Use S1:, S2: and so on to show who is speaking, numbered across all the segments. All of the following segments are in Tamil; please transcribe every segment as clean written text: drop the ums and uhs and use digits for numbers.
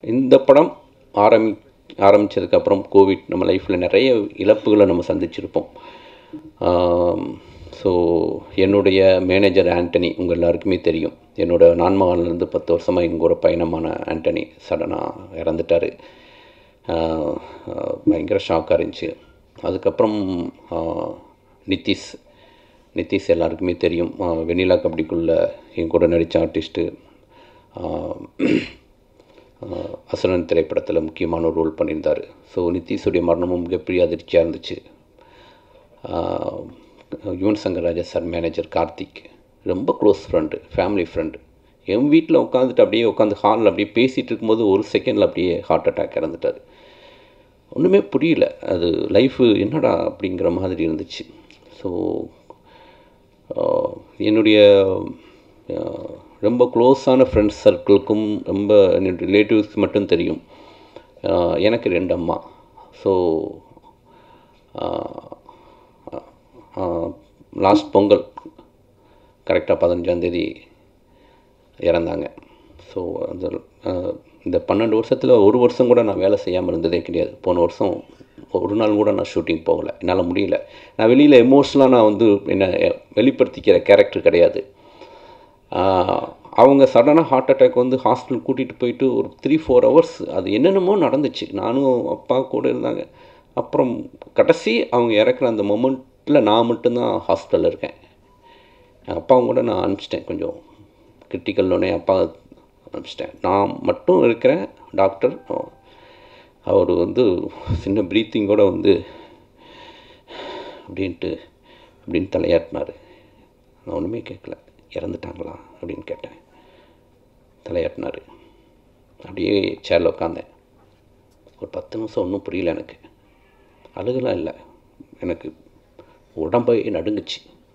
S1: இந்த படம் ஆரம்பித்ததுக்கப்புறம் கோவிட் நம்ம லைஃப்பில் நிறைய இழப்புகளை நம்ம சந்திச்சிருப்போம். ஸோ என்னுடைய மேனேஜர் ஆண்டனி உங்கள் எல்லாருக்குமே தெரியும். என்னோடய நான்மகான்லேருந்து 10 வருஷமாக எங்கூட பயணமான ஆண்டனி சடனாக இறந்துட்டார். பயங்கர ஷாக்காக இருந்துச்சு. அதுக்கப்புறம் நிதிஷ் எல்லாருக்குமே தெரியும். வெண்ணிலா கபடிக்குள்ளே என் கூட நடித்த ஆர்டிஸ்ட்டு. அசுரன் திரைப்படத்தில் முக்கியமான ஒரு ரோல் பண்ணியிருந்தார். ஸோ நிதிஷுடைய மரணமும் மிகப்பெரிய அதிர்ச்சியாக இருந்துச்சு. யுவன் சங்கர் ராஜா சார் மேனேஜர் கார்த்திக் ரொம்ப க்ளோஸ் ஃப்ரெண்டு, ஃபேமிலி ஃப்ரெண்டு. என் வீட்டில் உட்காந்துட்டு அப்படியே உட்காந்து ஹாலில் அப்படியே பேசிகிட்டு இருக்கும்போது ஒரு செகண்டில் அப்படியே ஹார்ட் அட்டாக் இறந்துட்டார். ஒன்றுமே புரியல, அது லைஃபு என்னடா அப்படிங்கிற மாதிரி இருந்துச்சு. ஸோ என்னுடைய ரொம்ப க்ளோஸான ஃப்ரெண்ட்ஸ் சர்க்கிளுக்கும் ரொம்ப என்னுடைய ரிலேட்டிவ்ஸ் மட்டும் தெரியும். எனக்கு 2 அம்மா. ஸோ லாஸ்ட் பொங்கல் கரெக்டாக 15ஆம் தேதி இறந்தாங்க. ஸோ அந்த இந்த 12 வருஷத்தில் ஒரு வருஷம் கூட நான் வேலை செய்யாமல் இருந்ததே கிடையாது. போன வருஷம் ஒரு நாள் கூட நான் ஷூட்டிங் போகலை, என்னால் முடியல. நான் வெளியில் எமோஷ்னலாக நான் வந்து என்னை வெளிப்படுத்திக்கிற கேரக்டர் கிடையாது. அவங்க சடனாக ஹார்ட் அட்டாக் வந்து ஹாஸ்பிட்டல் கூட்டிகிட்டு போயிட்டு ஒரு 3-4 ஹவர்ஸ் அது என்னென்னமோ நடந்துச்சு. நானும் அப்பா கூட இருந்தாங்க. அப்புறம் கடைசி அவங்க இறக்குற அந்த மொமெண்ட்டில் நான் மட்டும்தான் ஹாஸ்பிட்டலில் இருக்கேன். அப்பாவும் கூட நான் அனுப்பிச்சிட்டேன், கொஞ்சம் கிரிட்டிக்கல்னோடனே அப்பா அனுப்பிச்சிட்டேன். நான் மட்டும் இருக்கிறேன். டாக்டர் அவர் வந்து சின்ன ப்ரீத்திங்கோடு வந்து அப்படின்னு தலையாட்டினார். நான் ஒன்றுமே கேட்கல. இறந்துட்டாங்களா அப்படின்னு கேட்டேன். தலையாட்டினார். அப்படியே சேரில் உட்காந்தேன். ஒரு 10 நிமிஷம் ஒன்றும் புரியல எனக்கு. அழுகலாம் இல்லை, எனக்கு உடம்பே நடுங்குச்சு.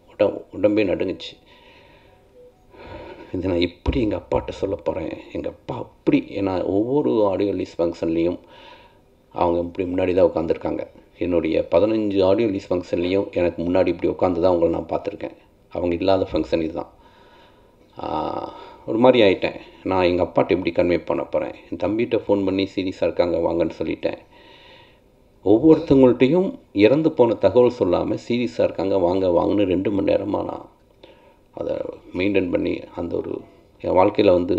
S1: இது நான் எப்படி எங்கள் அப்பாட்ட சொல்ல போகிறேன். எங்கள் அப்பா அப்படி ஏன்னா ஒவ்வொரு ஆடியோ ரிலீஸ் ஃபங்க்ஷன்லேயும் அவங்க இப்படி முன்னாடி தான் உட்காந்துருக்காங்க. என்னுடைய 15 ஆடியோ ரிலீஸ் ஃபங்க்ஷன்லேயும் எனக்கு முன்னாடி இப்படி உட்காந்து தான் அவங்கள நான் பார்த்துருக்கேன். அவங்க இல்லாத ஃபங்க்ஷன் இதுதான். ஒரு மாதிரி ஆகிட்டேன். நான் எங்கள் அப்பாட்ட எப்படி கன்வே பண்ண போகிறேன். என் தம்பிகிட்ட ஃபோன் பண்ணி சீரியஸாக இருக்காங்க வாங்கன்னு சொல்லிட்டேன். ஒவ்வொருத்தவங்கள்ட்டையும் இறந்து போன தகவல் சொல்லாமல் சீரியஸாக இருக்காங்க வாங்கன்னு 2 மணி நேரமாக நான் அதை மெயின்டைன் பண்ணி அந்த ஒரு என் வாழ்க்கையில் வந்து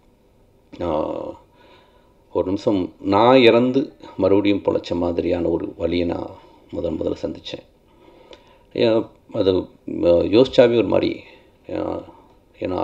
S1: ஒரு நிமிஷம் நான் இறந்து மறுபடியும் பொழைச்ச மாதிரியான ஒரு வழியை நான் முதல்ல சந்தித்தேன். அது யோசிச்சாவே ஒரு மாதிரி. ஏன்னா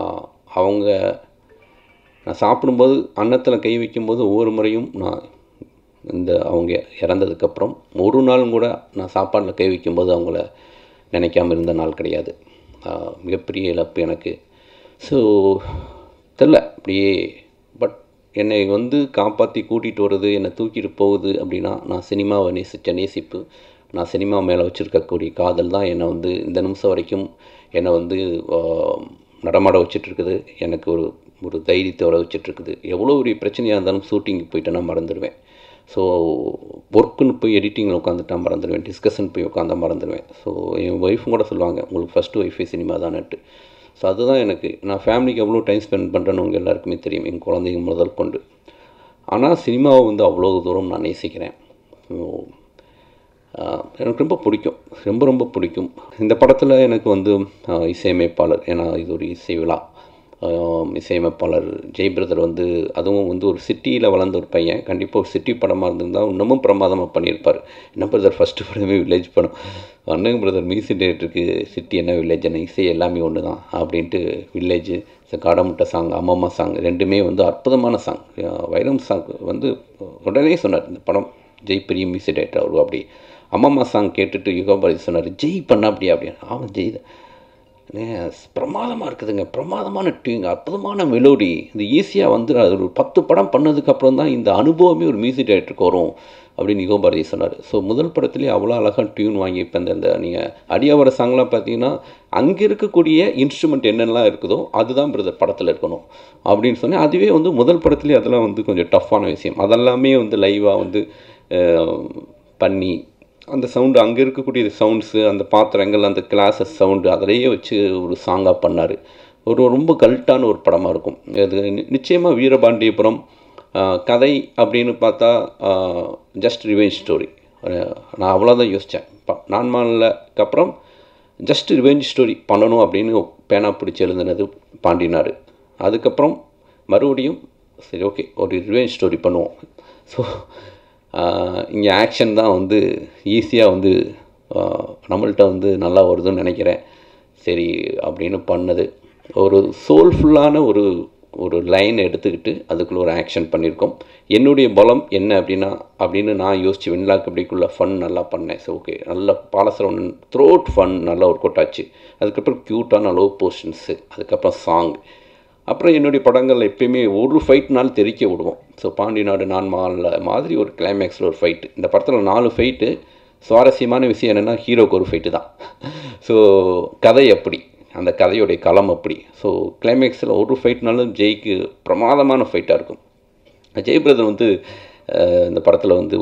S1: நான் சாப்பிடும்போது அன்னத்தில் கை வைக்கும்போது ஒவ்வொரு முறையும் நான் அவங்க இறந்ததுக்கப்புறம் ஒரு நாளும் கூட நான் சாப்பாட்டில் கை வைக்கும்போது அவங்கள நினைக்காமல் இருந்த நாள் கிடையாது. மிகப்பெரிய இழப்பு எனக்கு. ஸோ தெரில அப்படியே. பட் என்னை வந்து காப்பாற்றி கூட்டிகிட்டு வருது, என்னை தூக்கிட்டு போகுது அப்படின்னா நான் சினிமாவை நேசித்த நேசிப்பு, நான் சினிமா மேலே வச்சுருக்கக்கூடிய காதல் தான் என்னை வந்து இந்த நிமிஷம் வரைக்கும் என்னை வந்து நடமாட வச்சிட்ருக்குது. எனக்கு ஒரு தைரியத்தை வர வச்சிட்ருக்குது. எவ்வளோ ஒரு பிரச்சனையாக இருந்தாலும் ஷூட்டிங்கு போயிட்டு நான் மறந்துடுவேன். ஸோ ஒர்க்குன்னு போய் எடிட்டிங்கில் உட்காந்துட்டா மறந்துடுவேன், டிஸ்கஷன் போய் உட்காந்தா மறந்துடுவேன். ஸோ என் ஒய்ஃபும் கூட சொல்லுவாங்க, உங்களுக்கு ஃபஸ்ட்டு ஒய்ஃபே சினிமா தானேட்டு. ஸோ அதுதான் எனக்கு. நான் ஃபேமிலிக்கு எவ்வளோ டைம் ஸ்பெண்ட் பண்ணுறேன்னு உங்கள் எல்லாருக்குமே தெரியும், என் குழந்தைங்க முதல் கொண்டு. ஆனால் சினிமாவை வந்து அவ்வளோ தூரம் நான் நேசிக்கிறேன். எனக்கு ரொம்ப பிடிக்கும், ரொம்ப பிடிக்கும். இந்த படத்தில் எனக்கு வந்து இசையமைப்பாளர், ஏன்னா இது ஒரு இசை விழா. இசையமைப்பாளர் ஜெய் பிரதர் வந்து அதுவும் வந்து ஒரு சிட்டியில் வளர்ந்த ஒரு பையன். கண்டிப்பாக ஒரு சிட்டி படமாக இருந்திருந்தால் இன்னமும் பிரமாதமாக பண்ணியிருப்பார். என்ன பிரதர் ஃபஸ்ட்டு படமே வில்லேஜ் படம், அண்ணங்க பிரதர் மியூசிக் டைரக்டருக்கு சிட்டி என்ன வில்லேஜ் என்ன, இசை எல்லாமே ஒன்று தான் அப்படின்ட்டு வில்லேஜ் காடமுட்டை சாங், அம்மம்மா சாங் 2மே வந்து அற்புதமான சாங். வைரம் சாங் வந்து உடனே சொன்னார், இந்த படம் ஜெய் பெரிய மியூசிக் டைரக்டர் அவர். அப்படி அம்மம்மா சாங் கேட்டுட்டு யுகபாரதி சொன்னார், ஜெய் பண்ண அப்படியே அப்படின்னு. ஆமாம் ஜெய் பிரமாதமாக இருக்குதுங்க, பிரமாதமான டியூன், அற்புதமான மெலோடி. இது ஈஸியாக வந்து அது ஒரு 10 படம் பண்ணதுக்கப்புறம் தான் இந்த அனுபவமே ஒரு மியூசிக் டைரக்டருக்கு வரும் அப்படின்னு யுகபாரதி சொன்னார். ஸோ முதல் படத்துலேயே அவ்வளோ அழகாக டியூன் வாங்கி இப்போ இந்த நீங்கள் அடியாவர சாங்லாம் பார்த்தீங்கன்னா அங்கே இருக்கக்கூடிய இன்ஸ்ட்ருமெண்ட் என்னென்னலாம் இருக்குதோ அதுதான் பிரதர் படத்தில் இருக்கணும் அப்படின்னு சொன்னேன். அதுவே வந்து முதல் படத்துலேயே அதெல்லாம் வந்து கொஞ்சம் டஃப்பான விஷயம். அதெல்லாமே வந்து லைவாக வந்து பண்ணி அந்த சவுண்டு அங்கே இருக்கக்கூடிய சவுண்ட்ஸு, அந்த பாத்திரங்கள், அந்த கிளாஸஸ் சவுண்டு அதிலேயே வச்சு ஒரு சாங்காக பண்ணார். ரொம்ப கல்ட்டான ஒரு படமாக இருக்கும் அது. நிச்சயமாக வீரபாண்டியபுரம் கதை அப்படின்னு பார்த்தா ஜஸ்ட் ரிவெஞ்ச் ஸ்டோரி. நான் அவ்வளோதான் யோசித்தேன். நான்மாலுக்கு அப்புறம் ஜஸ்ட் ரிவெஞ்ச் ஸ்டோரி பண்ணணும் அப்படின்னு பேனா பிடிச்சி எழுதுனது பாண்டினாடு. அதுக்கப்புறம் மறுபடியும் சரி ஓகே ஒரு ரிவெஞ்ச் ஸ்டோரி பண்ணுவோம். ஸோ இங்கே ஆக்ஷன் தான் வந்து ஈஸியாக வந்து நம்மள்கிட்ட வந்து நல்லா வருதுன்னு நினைக்கிறேன். சரி அப்படின்னு பண்ணது ஒரு சோல்ஃபுல்லான ஒரு லைன் எடுத்துக்கிட்டு அதுக்குள்ளே ஒரு ஆக்ஷன் பண்ணியிருக்கோம். என்னுடைய பலம் என்ன அப்படின்னு நான் யோசித்து வெண்லாக்கு அப்படிக்குள்ளே ஃபன் நல்லா பண்ணேன். ஸோ ஓகே நல்ல பாலசரவணன் த்ரோட் ஃபன் நல்லா ஒர்க் அவுட் ஆச்சு. அதுக்கப்புறம் க்யூட்டான லவ் போர்ஷன்ஸு, அதுக்கப்புறம் சாங். அப்புறம் என்னுடைய படங்களில் எப்பயுமே ஒரு ஃபைட்னாலும் தெரிக்க விடுவோம். ஸோ பாண்டிநாடு நான்மால மாதிரி ஒரு கிளைமேக்ஸில் ஒரு ஃபைட்டு. இந்த படத்தில் 4 ஃபைட்டு. சுவாரஸ்யமான விஷயம் என்னென்னா ஹீரோக்கு ஒரு ஃபைட்டு தான். ஸோ கதை அப்படி, அந்த கதையுடைய களம் அப்படி. ஸோ கிளைமேக்ஸில் ஒரு ஃபைட்னாலும் ஜெய்க்கு பிரமாதமான ஃபைட்டாக இருக்கும். ஜெய் பிரதர் வந்து இந்த படத்தில் வந்து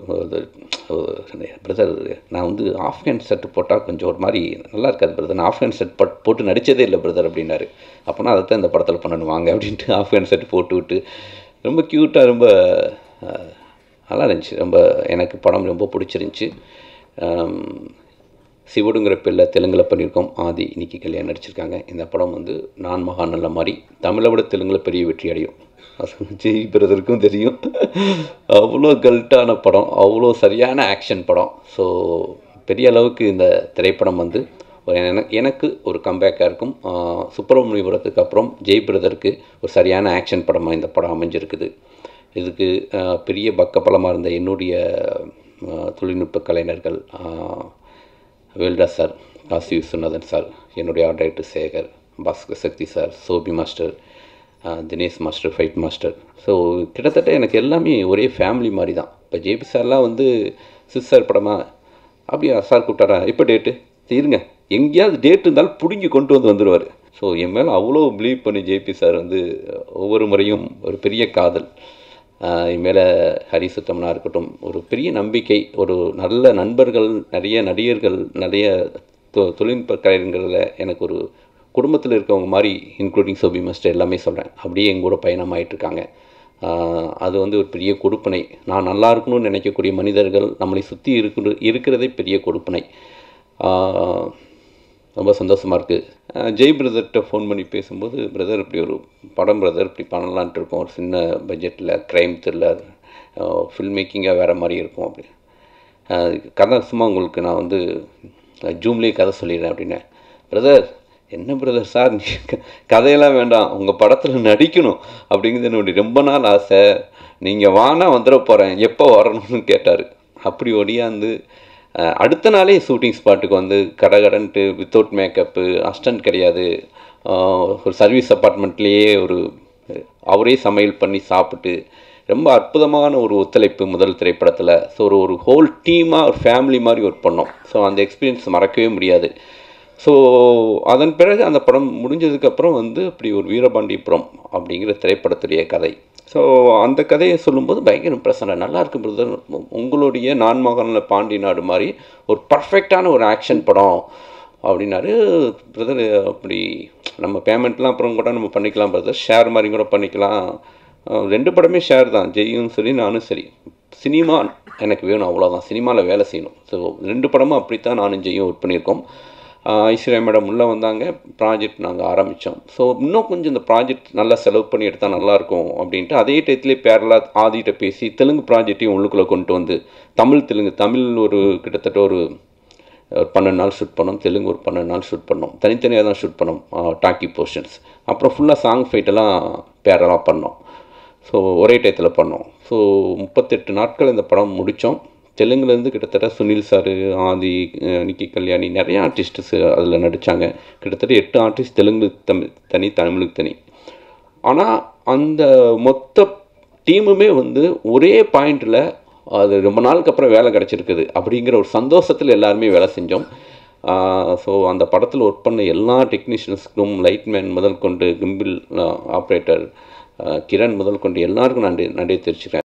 S1: பிரதர் நான் வந்து ஆஃப் ஹேண்ட் செட்டு போட்டால் கொஞ்சம் ஒரு மாதிரி நல்லா இருக்காது பிரதர், நான் ஆஃப் ஹேண்ட் செட் போட்டு நடித்ததே இல்லை பிரதர் அப்படின்னாரு. அப்போனா அதை தான் இந்த படத்தில் பண்ணணும் வாங்க அப்படின்ட்டு ஆஃப் ஹேண்ட் செட் போட்டு விட்டு ரொம்ப க்யூட்டாக ரொம்ப நல்லா இருந்துச்சு. ரொம்ப எனக்கு படம் ரொம்ப பிடிச்சிருந்துச்சி. சிவடுங்கிற பிள்ளை தெலுங்கில் பண்ணியிருக்கோம். ஆதி இன்னைக்கு கல்யாணம் நடிச்சிருக்காங்க. இந்த படம் வந்து நான் மகா நல்ல மாதிரி தமிழை விட தெலுங்கில் பெரிய வெற்றி அடையும். ஜெய் பிரதருக்கும் தெரியும். அவ்வளோ கல்ட்டான படம், அவ்வளோ சரியான ஆக்ஷன் படம். ஸோ பெரிய அளவுக்கு இந்த திரைப்படம் வந்து எனக்கு ஒரு கம்பேக்காக இருக்கும். சுப்பிரமணியபுரத்துக்கு அப்புறம் ஜெய் பிரதருக்கு ஒரு சரியான ஆக்ஷன் படமாக இந்த படம் அமைஞ்சிருக்குது. இதுக்கு பெரிய பக்கப்பலமாக இருந்த என்னுடைய தொழில்நுட்ப கலைஞர்கள் வேல்ராஜ் சார், காசி விஸ்வநாதன் சார், என்னுடைய art director Sekar, Bhaskar Sakthi sir, Sobi master, Dinesh master, fight master. So கிட்டத்தட்ட எனக்கு எல்லாமே ஒரே ஃபேமிலி மாதிரி தான். இப்போ ஜேபி சார்லாம் வந்து சார் படமாக அப்படியா சார் கூப்பிட்டாரா, இப்போ டேட்டு இருங்க, எங்கேயாவது டேட் இருந்தாலும் பிடுங்கி கொண்டு வந்துடுவார். ஸோ என் மேலே அவ்வளோ பிலீவ் பண்ணி ஜேபி சார் வந்து ஒவ்வொரு முறையும் ஒரு பெரிய காதல், என் மேலே ஹரி சுத்தம்னா இருக்கட்டும், ஒரு பெரிய நம்பிக்கை, ஒரு நல்ல நண்பர்கள், நிறைய நடிகர்கள், நிறைய தொழில்நுட்ப கலைஞர்களில் எனக்கு ஒரு குடும்பத்தில் இருக்கவங்க மாதிரி, இன்க்ளூடிங் சோபி மாஸ்டர் எல்லாமே சொல்கிறேன், அப்படியே எங்கூட பயணமாயிட்ருக்காங்க. அது வந்து ஒரு பெரிய கொடுப்பனை. நான் நல்லா இருக்கணும்னு நினைக்கக்கூடிய மனிதர்கள் நம்மளை சுற்றி இருக்கிறதே பெரிய கொடுப்பனை. ரொம்ப சந்தோஷமாக இருக்குது. ஜெய் பிரதர்கிட்ட ஃபோன் பண்ணி பேசும்போது, பிரதர் இப்படி ஒரு படம் பிரதர் இப்படி பண்ணலான்ட்டு இருக்கோம், ஒரு சின்ன பட்ஜெட்டில் க்ரைம் த்ரில்லர், ஃபில்ம் மேக்கிங்காக வேறு மாதிரி இருக்கும் அப்படி, கதை சும்மா உங்களுக்கு நான் வந்து ஜூம்லேயே கதை சொல்லிடுறேன் அப்படின்னேன். பிரதர் என்ன பிரதர் சார் கதையெல்லாம் வேண்டாம், உங்கள் படத்தில் நடிக்கணும் அப்படிங்கிறது என்னுடைய ரொம்ப நாள் ஆசை, நீங்கள் வானா வந்துட போகிறேன், எப்போ வரணும்னு கேட்டார். அப்படி ஒடியாந்து அடுத்த நாளே ஷூட்டிங் ஸ்பாட்டுக்கு வந்து கடன்ட்டு வித்தவுட் மேக்கப்பு, அசிஸ்டன்ட் கிடையாது, ஒரு சர்வீஸ் அப்பார்ட்மெண்ட்லேயே அவரே சமையல் பண்ணி சாப்பிட்டு ரொம்ப அற்புதமான ஒரு ஒத்துழைப்பு முதல் திரைப்படத்தில். ஸோ ஒரு ஹோல் டீமாக ஒரு ஃபேமிலி மாதிரி ஒர்க் பண்ணோம். ஸோ அந்த எக்ஸ்பீரியன்ஸ் மறக்கவே முடியாது. ஸோ அதன் பிறகு அந்த படம் முடிஞ்சதுக்கப்புறம் வந்து அப்படி ஒரு வீரபாண்டியபுரம் அப்படிங்கிற திரைப்படத்துடைய கதை. ஸோ அந்த கதையை சொல்லும்போது பயங்கர இம்ப்ரெஷனாக நல்லா இருக்கும் பிரதர், உங்களுடைய நான்மகனில் பாண்டி நாடு மாதிரி ஒரு பர்ஃபெக்டான ஒரு ஆக்ஷன் படம் அப்படின்னாரு. பிரதர் அப்படி நம்ம பேமெண்ட்லாம் அப்புறம் கூட நம்ம பண்ணிக்கலாம் பிரதர், ஷேர் மாதிரி கூட பண்ணிக்கலாம். 2 படமே ஷேர் தான், ஜெய்யும் சரி நானும் சரி. சினிமா எனக்கு வேணும் அவ்வளோதான், சினிமாவில் வேலை செய்யணும். ஸோ 2 படமும் அப்படித்தான் நானும் ஜெய்யும் ஒர்க் பண்ணியிருக்கோம். ஐஸ்வர்யா மேடம் உள்ளே வந்தாங்க, ப்ராஜெக்ட் நாங்கள் ஆரம்பித்தோம். ஸோ இன்னும் கொஞ்சம் இந்த ப்ராஜெக்ட் நல்லா செலவு பண்ணி எடுத்தால் நல்லாயிருக்கும் அப்படின்ட்டு அதே டயத்துலேயே பேரலாக ஆதிகிட்ட பேசி தெலுங்கு ப்ராஜெக்டையும் உள்ளுக்குள்ளே கொண்டு வந்து தமிழ் ஒரு கிட்டத்தட்ட ஒரு 12 நாள் ஷூட் பண்ணோம், தெலுங்கு ஒரு 12 நாள் ஷூட் பண்ணோம், தனித்தனியாக தான் ஷூட் பண்ணோம் டாக்கி போர்ஷன்ஸ். அப்புறம் ஃபுல்லாக சாங் ஃபைட்டெல்லாம் பேரலாக பண்ணோம். ஸோ ஒரே டயத்தில் பண்ணோம். ஸோ 38 நாட்கள் இந்த படம் முடித்தோம். தெலுங்குலேருந்து கிட்டத்தட்ட சுனில் சார், ஆதி, நிக்கி கல்யாணி, நிறையா ஆர்டிஸ்ட்டு அதில் நடித்தாங்க. கிட்டத்தட்ட 8 ஆர்டிஸ்ட் தெலுங்குக்கு தனி, தமிழுக்கு தனி. ஆனால் அந்த மொத்த டீமுமே வந்து ஒரே பாயிண்டில் அது ரொம்ப நாளுக்கு அப்புறம் வேலை கிடச்சிருக்குது அப்படிங்கிற ஒரு சந்தோஷத்தில் எல்லாருமே வேலை செஞ்சோம். ஸோ அந்த படத்தில் ஒர்க் பண்ண எல்லா டெக்னீஷியன்ஸுக்கும், லைட்மேன் முதல் கொண்டு, கிம்பிள் ஆப்ரேட்டர் கிரண் முதல் கொண்டு எல்லாருக்கும் நன்றி தெரிவிச்சுக்கிறேன்.